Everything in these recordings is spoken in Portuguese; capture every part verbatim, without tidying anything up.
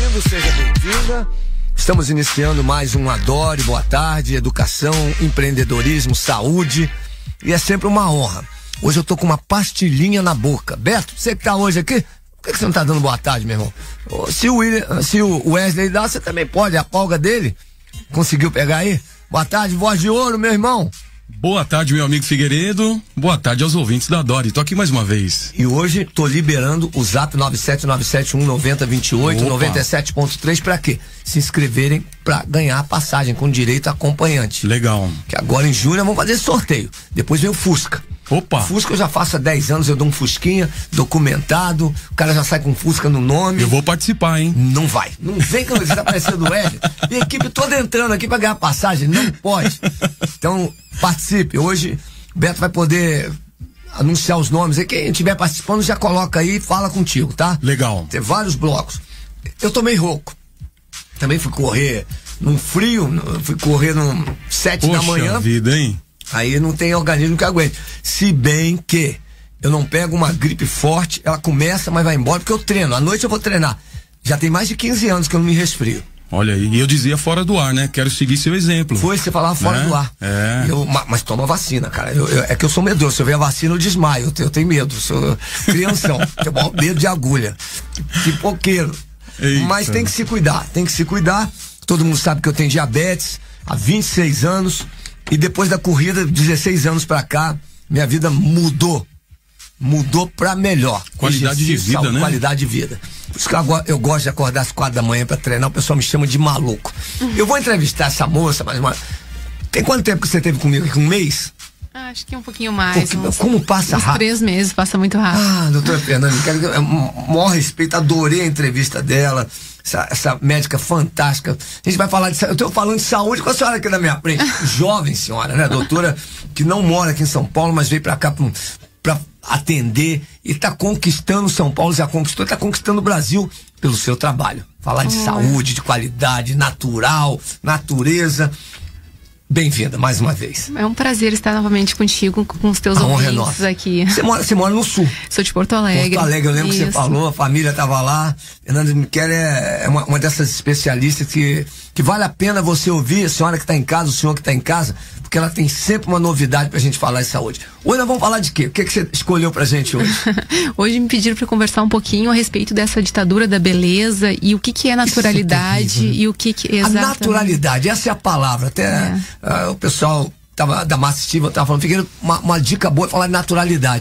bem-vindo, seja bem-vinda. Estamos iniciando mais um Adore, boa tarde, educação, empreendedorismo, saúde, e é sempre uma honra. Hoje eu tô com uma pastilhinha na boca. Beto, você que tá hoje aqui, por que você não tá dando boa tarde, meu irmão? Se o, William, se o Wesley dá, você também pode, a polga dele. Conseguiu pegar aí? Boa tarde, voz de ouro, meu irmão. Boa tarde, meu amigo Figueiredo. Boa tarde aos ouvintes da Adore. Tô aqui mais uma vez. E hoje tô liberando o zap nove sete nove sete um nove zero dois oito, noventa e sete ponto três pra quê? Se inscreverem pra ganhar a passagem com direito a acompanhante. Legal. Que agora em julho vamos fazer sorteio. Depois vem o Fusca. Opa! Fusca eu já faço há dez anos, eu dou um Fusquinha documentado, o cara já sai com Fusca no nome. Eu vou participar, hein? Não vai. Não vem que você tá parecendo o Ed. E a equipe toda entrando aqui pra ganhar passagem, não pode. Então, participe. Hoje, o Beto vai poder anunciar os nomes. E quem estiver participando já coloca aí e fala contigo, tá? Legal. Tem vários blocos. Eu tomei rouco. Também fui correr num frio, fui correr num sete da manhã. Poxa vida, hein? Aí não tem organismo que aguente. Se bem que eu não pego uma gripe forte, ela começa, mas vai embora, porque eu treino. À noite eu vou treinar. Já tem mais de quinze anos que eu não me resfrio. Olha aí, e eu dizia fora do ar, né? Quero seguir seu exemplo. Foi, você falava fora né? do ar. É. Eu, mas, mas toma vacina, cara. Eu, eu, é que eu sou medroso. Se eu ver a vacina, eu desmaio. Eu, eu tenho medo. Sou crianção. Tenho maior medo de agulha. Pipoqueiro. Eita. Mas tem que se cuidar. Tem que se cuidar. Todo mundo sabe que eu tenho diabetes há vinte e seis anos. E depois da corrida, dezesseis anos pra cá, minha vida mudou. Mudou pra melhor. Qualidade de vida, saúde, né? Qualidade de vida. Por isso que eu, eu gosto de acordar às quatro da manhã pra treinar, o pessoal me chama de maluco. Uhum. Eu vou entrevistar essa moça, mas uma... tem quanto tempo que você teve comigo aqui? Um mês? Ah, acho que um pouquinho mais. Porque, uns, como passa uns rápido? Três meses, passa muito rápido. Ah, doutora Fernanda, quero, eu, maior respeito, adorei a entrevista dela. Essa, essa médica fantástica. A gente vai falar de. Eu estou falando de saúde com a senhora aqui na minha frente. Jovem senhora, né? Doutora que não mora aqui em São Paulo, mas veio pra cá para atender e está conquistando São Paulo, já conquistou, está conquistando o Brasil pelo seu trabalho. Falar de oh. saúde, de qualidade, natural, natureza. Bem-vinda mais uma vez. É um prazer estar novamente contigo, com os teus a honra ouvintes é aqui. Você mora, você mora no sul. Sou de Porto Alegre. Porto Alegre, eu lembro Isso. que você falou, a família estava lá. Fernanda Michele é, é uma, uma dessas especialistas que, que vale a pena você ouvir, a senhora que está em casa, o senhor que está em casa, porque ela tem sempre uma novidade pra gente falar de saúde. Hoje nós vamos falar de quê? O que, que você escolheu pra gente hoje? Hoje me pediram para conversar um pouquinho a respeito dessa ditadura da beleza e o que que é naturalidade. Isso é terrível, né? E o que que... Exatamente. A naturalidade, essa é a palavra. Até é. uh, o pessoal tava, da Massa Estiva tava falando, Figueiredo, uma, uma dica boa é falar de naturalidade.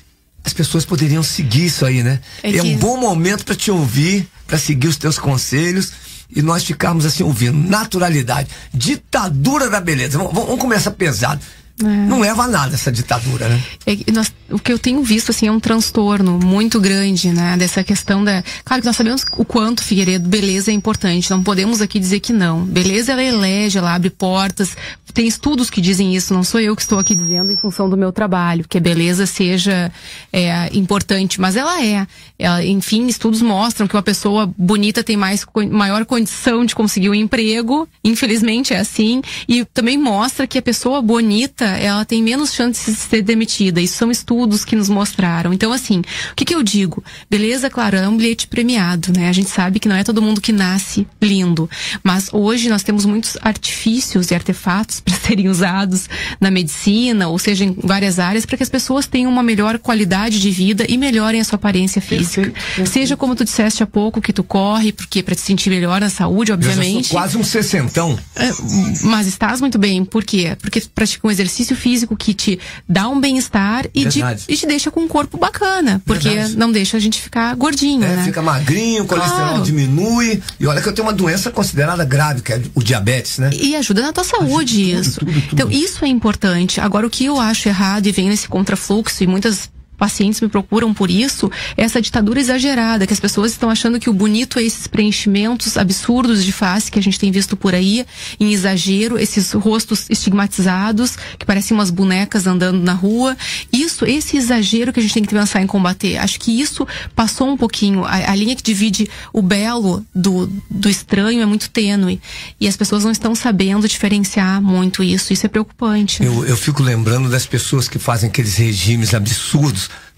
As pessoas poderiam seguir isso aí, né? É, é um bom momento para te ouvir, para seguir os teus conselhos e nós ficarmos assim ouvindo. Naturalidade, ditadura da beleza. Vamos, vamos começar pesado. É. Não leva a nada essa ditadura, né? É, nós, o que eu tenho visto, assim, é um transtorno muito grande, né? Dessa questão da... Claro que nós sabemos o quanto, Figueiredo, beleza é importante. Não podemos aqui dizer que não. Beleza, ela elege, ela abre portas. Tem estudos que dizem isso, não sou eu que estou aqui dizendo em função do meu trabalho, que a beleza seja é, importante, mas ela é. Ela, enfim, estudos mostram que uma pessoa bonita tem mais, maior condição de conseguir um emprego, infelizmente é assim, e também mostra que a pessoa bonita, ela tem menos chances de ser demitida. Isso são estudos que nos mostraram. Então, assim, o que que eu digo? Beleza, claro, é um bilhete premiado, né? A gente sabe que não é todo mundo que nasce lindo, mas hoje nós temos muitos artifícios e artefatos para serem usados na medicina, ou seja, em várias áreas, para que as pessoas tenham uma melhor qualidade de vida e melhorem a sua aparência física. Perfeito, perfeito. Seja como tu disseste há pouco, que tu corre, porque para te sentir melhor na saúde, obviamente. Eu já sou quase um sessentão. É, mas estás muito bem, por quê? Porque pratica um exercício físico que te dá um bem-estar e, e te deixa com um corpo bacana, porque Verdade. Não deixa a gente ficar gordinho, é, né? Fica magrinho, o colesterol claro. diminui, e olha que eu tenho uma doença considerada grave, que é o diabetes, né? E ajuda na tua saúde. Tudo, isso. Tudo, tudo. Então, isso é importante. Agora, o que eu acho errado e vem nesse contrafluxo, e muitas pacientes me procuram por isso, é essa ditadura exagerada, que as pessoas estão achando que o bonito é esses preenchimentos absurdos de face que a gente tem visto por aí, em exagero, esses rostos estigmatizados, que parecem umas bonecas andando na rua. Isso, esse exagero que a gente tem que pensar em combater. Acho que isso passou um pouquinho. A, a linha que divide o belo do, do estranho é muito tênue. E as pessoas não estão sabendo diferenciar muito isso. Isso é preocupante. Eu, eu fico lembrando das pessoas que fazem aqueles regimes absurdos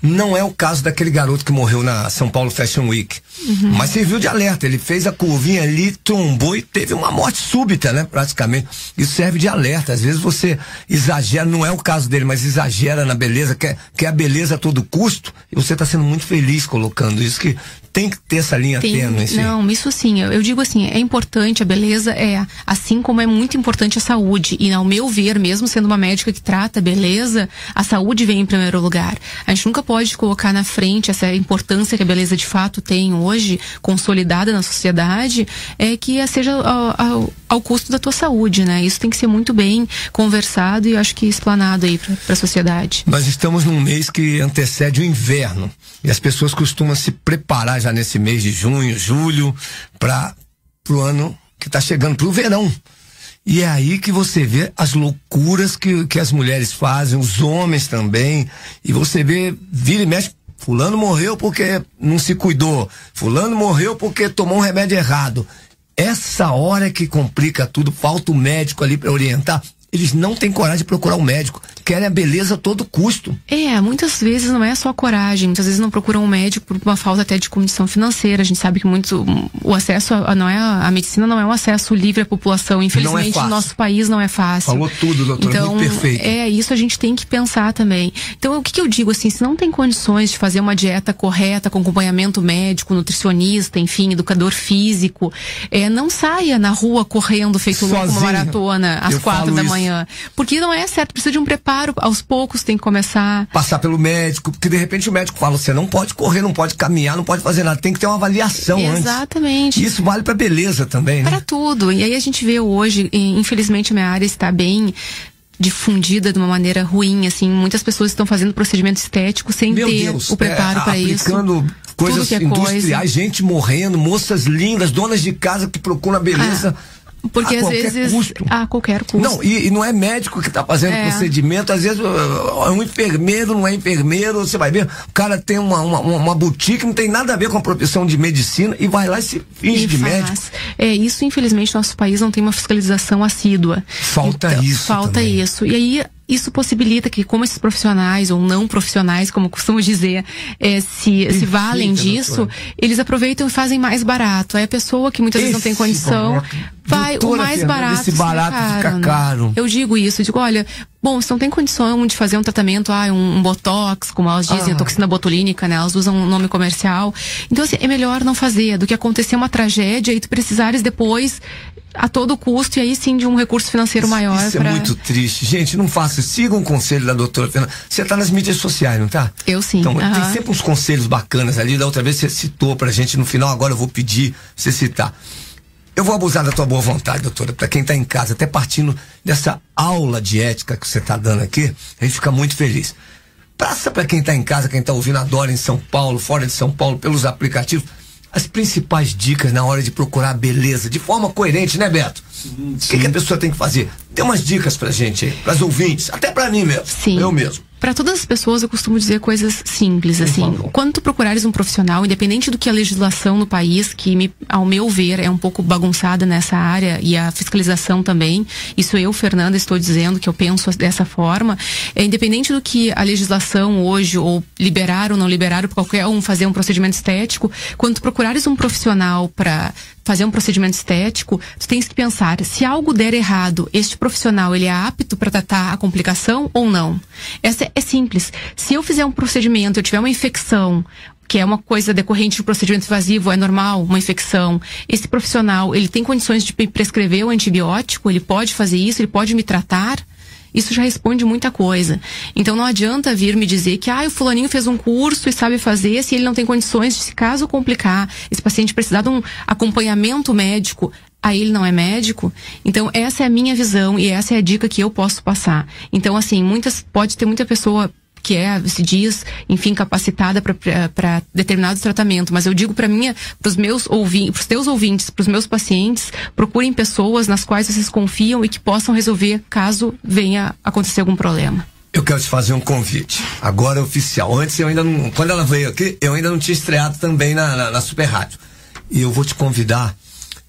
Não é o caso daquele garoto que morreu na São Paulo Fashion Week. Uhum. Mas serviu de alerta. Ele fez a curvinha ali, trombou e teve uma morte súbita, né? Praticamente. Isso serve de alerta. Às vezes você exagera, não é o caso dele, mas exagera na beleza, quer, quer a beleza a todo custo. E você está sendo muito feliz colocando isso, que tem que ter essa linha tênue. Assim. Não, isso sim. Eu, eu digo assim, é importante, a beleza é, assim como é muito importante a saúde. E ao meu ver, mesmo sendo uma médica que trata a beleza, a saúde vem em primeiro lugar. A gente nunca pode colocar na frente essa importância que a beleza de fato tem hoje, consolidada na sociedade, é que seja ao, ao, ao custo da tua saúde, né? Isso tem que ser muito bem conversado e eu acho que explanado aí para a sociedade. Nós estamos num mês que antecede o inverno e as pessoas costumam se preparar já nesse mês de junho, julho, para o ano que está chegando, para o verão. E é aí que você vê as loucuras que, que as mulheres fazem, os homens também. E você vê, vira e mexe, fulano morreu porque não se cuidou. Fulano morreu porque tomou um remédio errado. Essa hora é que complica tudo, falta o médico ali para orientar. Eles não têm coragem de procurar um médico, querem a beleza a todo custo. É, muitas vezes não é só coragem, muitas vezes não procuram um médico por uma falta até de condição financeira. A gente sabe que muito o acesso a, não é a, a medicina não é um acesso livre à população. Infelizmente, no nosso país não é fácil. Falou tudo, doutora, então, muito perfeito. É, isso a gente tem que pensar também. Então, o que, que eu digo assim, se não tem condições de fazer uma dieta correta, com acompanhamento médico, nutricionista, enfim, educador físico, é, não saia na rua correndo feito louco uma maratona às quatro da manhã. Porque não é certo, precisa de um preparo, aos poucos tem que começar. Passar pelo médico, porque de repente o médico fala, você não pode correr, não pode caminhar, não pode fazer nada, tem que ter uma avaliação antes. Exatamente. E isso vale pra beleza também, né? Para tudo, e aí a gente vê hoje, infelizmente a minha área está bem difundida de uma maneira ruim, assim, muitas pessoas estão fazendo procedimento estético sem Meu ter Deus, o preparo é, para isso. Aplicando coisas é industriais, coisa. gente morrendo, moças lindas, donas de casa que procuram a beleza. Ah. Porque a às qualquer vezes custo. a qualquer custo. Não, e, e não é médico que está fazendo é. procedimento, às vezes é um enfermeiro, não é enfermeiro, você vai ver, o cara tem uma, uma, uma boutique, não tem nada a ver com a profissão de medicina e vai lá e se finge e de faz. médico. É, isso infelizmente nosso país não tem uma fiscalização assídua. Falta então, isso Falta também. isso. E aí isso possibilita que, como esses profissionais ou não profissionais, como costumo dizer, é, se, se valem disso, doutora. Eles aproveitam e fazem mais barato. Aí a pessoa que muitas esse vezes não tem condição, barato. vai doutora, o mais Fernanda, barato. Esse barato caro, fica caro. Né? Eu digo isso, eu digo, olha, bom, se não tem condição de fazer um tratamento, ah, um, um botox, como elas dizem, ah. a toxina botulínica, né? Elas usam um nome comercial. Então, assim, é melhor não fazer do que acontecer uma tragédia e tu precisares depois a todo custo, e aí sim de um recurso financeiro isso, maior. Isso pra... é muito triste. Gente, não faça. Siga um conselho da doutora Fernanda. Você tá nas mídias sociais, não tá? Eu sim. Então, uhum. tem sempre uns conselhos bacanas ali. Da outra vez você citou pra gente no final, agora eu vou pedir você citar. Eu vou abusar da tua boa vontade, doutora, pra quem tá em casa, até partindo dessa aula de ética que você tá dando aqui, a gente fica muito feliz. Passa pra quem tá em casa, quem tá ouvindo agora em São Paulo, fora de São Paulo, pelos aplicativos, as principais dicas na hora de procurar beleza, de forma coerente, né, Beto? Sim, sim. O que, que a pessoa tem que fazer? Dê umas dicas pra gente aí, pras ouvintes, até pra mim mesmo. Sim. Eu mesmo. Para todas as pessoas eu costumo dizer coisas simples, assim. Quando tu procurares um profissional, independente do que a legislação no país, que me, ao meu ver é um pouco bagunçada nessa área, e a fiscalização também, isso eu, Fernanda, estou dizendo que eu penso dessa forma, é, independente do que a legislação hoje, ou liberar ou não liberar, para qualquer um fazer um procedimento estético, quando tu procurares um profissional para fazer um procedimento estético, tu tens que pensar, se algo der errado, este profissional, ele é apto para tratar a complicação ou não? Essa é simples. Se eu fizer um procedimento, eu tiver uma infecção, que é uma coisa decorrente do procedimento invasivo, é normal, uma infecção, esse profissional, ele tem condições de prescrever o antibiótico, ele pode fazer isso, ele pode me tratar? Isso já responde muita coisa. Então não adianta vir me dizer que ah, o fulaninho fez um curso e sabe fazer, se ele não tem condições de, se caso complicar, esse paciente precisar de um acompanhamento médico, aí ele não é médico. Então essa é a minha visão e essa é a dica que eu posso passar. Então assim, muitas, pode ter muita pessoa que é, se diz, enfim, capacitada para determinado tratamento, mas eu digo para minha, para os meus ouvintes, para os teus ouvintes, para os meus pacientes, procurem pessoas nas quais vocês confiam e que possam resolver caso venha acontecer algum problema. Eu quero te fazer um convite, agora é oficial. Antes eu ainda não, quando ela veio aqui, eu ainda não tinha estreado também na, na, na Super Rádio. E eu vou te convidar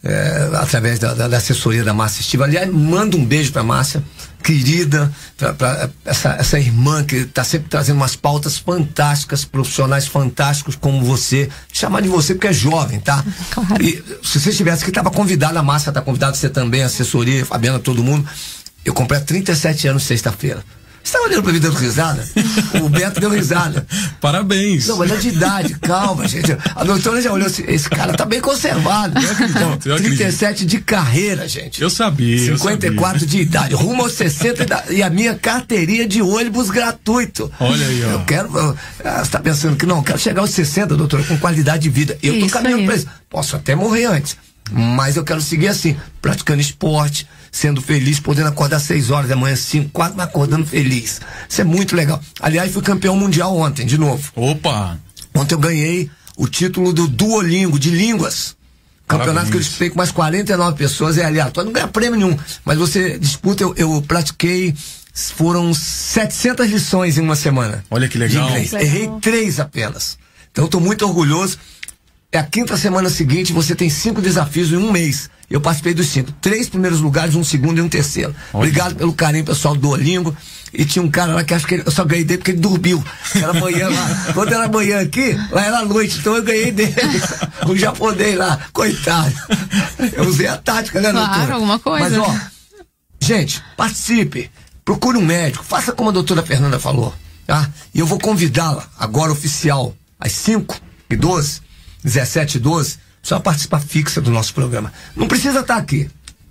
é, através da, da, da assessoria da Márcia Estiva. Aliás, manda um beijo pra Márcia, querida, pra, pra essa, essa irmã que tá sempre trazendo umas pautas fantásticas, profissionais fantásticos como você. Chamar de você porque é jovem, tá? Claro. E se você estivesse aqui, tava convidada, a Márcia tá convidada, você também, a assessoria, a Fabiana, todo mundo. Eu comprei há trinta e sete anos sexta-feira. Você tá olhando pra mim dando risada? O Beto deu risada. Parabéns. Não, mas é de idade, calma, gente. A doutora já olhou assim, esse cara tá bem conservado. Então, trinta e sete de carreira, gente. Eu sabia. cinquenta e quatro eu sabia. de idade, rumo aos sessenta da, e a minha carteirinha de ônibus gratuito. Olha aí, ó. Eu quero. Eu, você tá pensando que não, eu quero chegar aos sessenta, doutora, com qualidade de vida. Eu tô Isso caminhando aí. pra isso. Posso até morrer antes, mas eu quero seguir assim, praticando esporte, sendo feliz, podendo acordar seis horas da manhã, cinco, quatro, mas acordando feliz. Isso é muito legal. Aliás, fui campeão mundial ontem, de novo. Opa! Ontem eu ganhei o título do Duolingo, de línguas. Campeonato Parabéns. que eu disputei com mais quarenta e nove pessoas, é aleatório, não ganha prêmio nenhum, mas você disputa, eu, eu pratiquei, foram setecentas lições em uma semana. Olha que legal. De inglês. Legal. Errei três apenas. Então eu tô muito orgulhoso. É a quinta semana seguinte, você tem cinco desafios em um mês. Eu participei dos cinco. Três primeiros lugares, um segundo e um terceiro. Olha. Obrigado pelo carinho, pessoal do Duolingo. E tinha um cara lá que acho que ele, eu só ganhei dele porque ele dormiu. Era manhã lá. Quando era manhã aqui, lá era noite, então eu ganhei dele. O japonês lá, coitado. Eu usei a tática, né, Claro, doutora? alguma coisa. Mas, ó, gente, participe. Procure um médico. Faça como a doutora Fernanda falou. Tá? E eu vou convidá-la, agora oficial, às cinco e doze, dezessete e doze, só participar fixa do nosso programa. Não precisa estar aqui.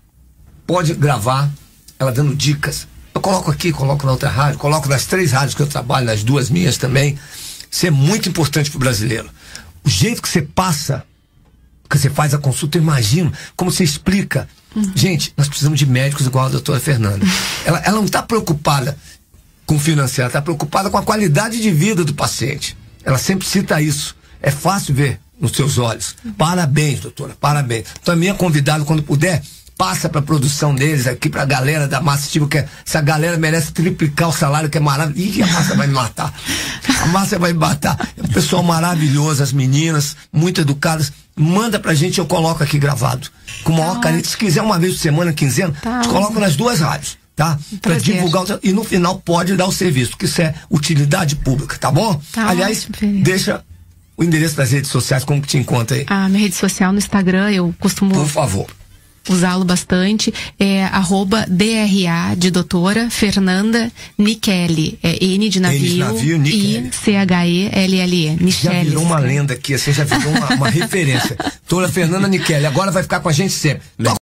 Pode gravar, ela dando dicas. Eu coloco aqui, coloco na outra rádio, coloco nas três rádios que eu trabalho, nas duas minhas também. Isso é muito importante pro brasileiro. O jeito que você passa, que você faz a consulta, eu imagino, como você explica. Uhum. Gente, nós precisamos de médicos igual a doutora Fernanda. Ela, ela não está preocupada com o financeiro, ela está preocupada com a qualidade de vida do paciente. Ela sempre cita isso. É fácil ver nos seus olhos. Parabéns, doutora, parabéns. Então, a minha convidada, quando puder, passa para a produção deles aqui, para a galera da Márcia Estiva, que é, essa galera merece triplicar o salário, que é maravilhoso. Ih, a Márcia vai me matar. A Márcia vai me matar. É um pessoal maravilhoso, as meninas, muito educadas. Manda pra gente, eu coloco aqui gravado. Com o maior Tá carinho. Se quiser uma vez por semana, quinzena, Tá coloco nas duas rádios. Tá? Pra Prazer. divulgar o, e no final pode dar o serviço, porque isso é utilidade pública, tá bom? Tá Aliás, ótimo. deixa o endereço das redes sociais, como que te encontra aí? A minha rede social no Instagram, eu costumo Por favor. usá-lo bastante, é arroba D R A de doutora Fernanda Nicheli, é N de navio, N de navio, Nicheli. I C H E L L E, Já Nicheli. virou uma lenda aqui, assim, já virou uma, uma referência. Doutora Fernanda Nicheli, agora vai ficar com a gente sempre.